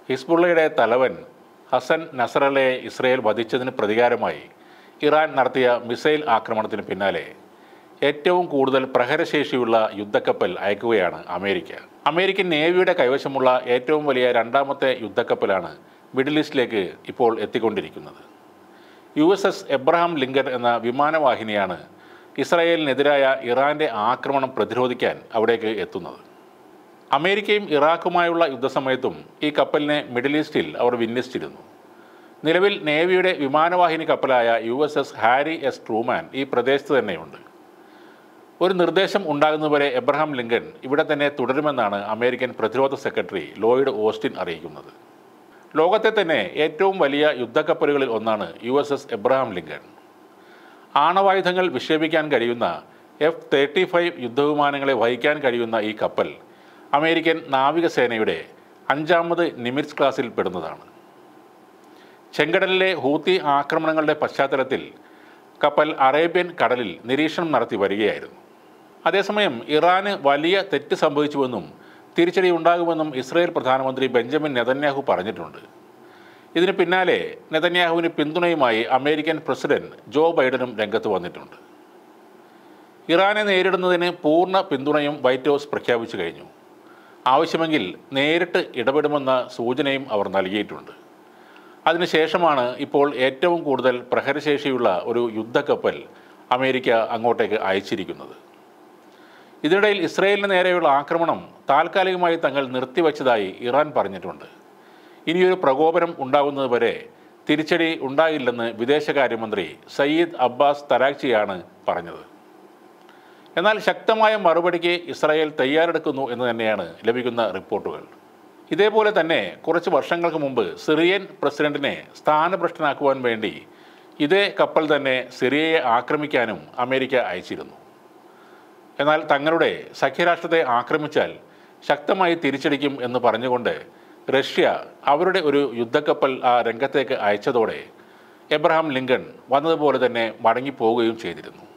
ഹിസ്ബുള്ളയുടെ തലവൻ ഹസൻ നസറല്ലയെ ഇസ്രയേൽ വധിച്ചതിന് പ്രതികാരമായി ഇറാൻ നടത്തിയ മിസൈൽ ആക്രമണത്തിന് പിന്നാലെ ഏറ്റവും കൂടുതൽ പ്രഹരശേഷിയുള്ള യുദ്ധക്കപ്പൽ അയക്കുകയാണ് അമേരിക്ക. അമേരിക്കൻ നേവിയുടെ കൈവശമുള്ള ഏറ്റവും വലിയ രണ്ടാമത്തെ യുദ്ധക്കപ്പലാണ് മിഡിൽ ഈസ്റ്റിലേക്ക് ഇപ്പോൾ എത്തിക്കൊണ്ടിരിക്കുന്നത്. USS എബ്രഹാം ലിങ്കൺ എന്ന വിമാനവാഹിനിയാണ് ഇസ്രായേലിനെതിരായ ഇറാൻ്റെ ആക്രമണം പ്രതിരോധിക്കാൻ അവിടേക്ക് എത്തുന്നത്. അമേരിക്കയും ഇറാഖുമായുള്ള യുദ്ധസമയത്തും ഈ കപ്പലിനെ മിഡിൽ ഈസ്റ്റിൽ അവർ വിന്യസിച്ചിരുന്നു. നിലവിൽ നേവിയുടെ വിമാനവാഹിനി കപ്പലായ USS ഹാരി എസ് ട്രൂമാൻ ഈ പ്രദേശത്ത് തന്നെയുണ്ട്. ഒരു നിർദ്ദേശം ഉണ്ടാകുന്നതുവരെ എബ്രഹാം ലിങ്കൺ ഇവിടെ തന്നെ തുടരുമെന്നാണ് അമേരിക്കൻ പ്രതിരോധ സെക്രട്ടറി ലോയിഡ് ഓസ്റ്റിൻ അറിയിക്കുന്നത്. ലോകത്തെ തന്നെ ഏറ്റവും വലിയ യുദ്ധക്കപ്പലുകളിൽ ഒന്നാണ് USS എബ്രഹാം ലിങ്കൺ. ആണവായുധങ്ങൾ വിക്ഷേപിക്കാൻ കഴിയുന്ന F-35 യുദ്ധവിമാനങ്ങളെ വഹിക്കാൻ കഴിയുന്ന ഈ കപ്പൽ അമേരിക്കൻ നാവികസേനയുടെ 5ാമത് നിമിറ്റ്സ് ക്ലാസ്സിൽ പെടുന്നതാണ്. ചെങ്കടലിലെ ഹൂത്തി ആക്രമണങ്ങളുടെ പശ്ചാത്തലത്തിൽ കപ്പൽ അറേബ്യൻ കടലിൽ നിരീക്ഷണം നടത്തി വരികയായിരുന്നു. അതേസമയം ഇറാന് വലിയ തെറ്റ് സംഭവിച്ചുവെന്നും തിരിച്ചടി ഉണ്ടാകുമെന്നും ഇസ്രായേൽ പ്രധാനമന്ത്രി ബെഞ്ചമിൻ നെതന്യാഹു പറഞ്ഞിട്ടുണ്ട്. ഇതിന് പിന്നാലെ നെതന്യാഹുവിന് പിന്തുണയുമായി അമേരിക്കൻ പ്രസിഡന്റ് ജോ ബൈഡനും രംഗത്ത് വന്നിട്ടുണ്ട്. ഇറാനെ നേരിടുന്നതിന് പൂർണ്ണ പിന്തുണയും വൈറ്റ് ഹൗസ് പ്രഖ്യാപിച്ചു കഴിഞ്ഞു. ആവശ്യമെങ്കിൽ നേരിട്ട് ഇടപെടുമെന്ന സൂചനയും അവർ നൽകിയിട്ടുണ്ട്. അതിനുശേഷമാണ് ഇപ്പോൾ ഏറ്റവും കൂടുതൽ പ്രഹരശേഷിയുള്ള ഒരു യുദ്ധക്കപ്പൽ അമേരിക്ക അങ്ങോട്ടേക്ക് അയച്ചിരിക്കുന്നത്. ഇതിനിടയിൽ ഇസ്രായേലിന് നേരെയുള്ള ആക്രമണം താൽക്കാലികമായി തങ്ങൾ നിർത്തിവച്ചതായി ഇറാൻ പറഞ്ഞിട്ടുണ്ട്. ഇനിയൊരു പ്രകോപനം ഉണ്ടാകുന്നതുവരെ തിരിച്ചടി ഉണ്ടാകില്ലെന്ന് വിദേശകാര്യമന്ത്രി സയ്യിദ് അബ്ബാസ് തരാക്ചിയാണ് പറഞ്ഞത്. എന്നാൽ ശക്തമായ മറുപടിക്ക് ഇസ്രായേൽ തയ്യാറെടുക്കുന്നു എന്ന് തന്നെയാണ് ലഭിക്കുന്ന റിപ്പോർട്ടുകൾ. ഇതേപോലെ തന്നെ കുറച്ച് വർഷങ്ങൾക്ക് മുമ്പ് സിറിയൻ പ്രസിഡന്റിനെ സ്ഥാനഭ്രഷ്ടനാക്കുവാൻ വേണ്ടി ഇതേ കപ്പൽ തന്നെ സിറിയയെ ആക്രമിക്കാനും അമേരിക്ക അയച്ചിരുന്നു. എന്നാൽ തങ്ങളുടെ സഖ്യരാഷ്ട്രത്തെ ആക്രമിച്ചാൽ ശക്തമായി തിരിച്ചടിക്കും എന്ന് പറഞ്ഞുകൊണ്ട് റഷ്യ അവരുടെ ഒരു യുദ്ധക്കപ്പൽ ആ രംഗത്തേക്ക് അയച്ചതോടെ എബ്രഹാം ലിങ്കൺ വന്നതുപോലെ തന്നെ മടങ്ങിപ്പോവുകയും ചെയ്തിരുന്നു.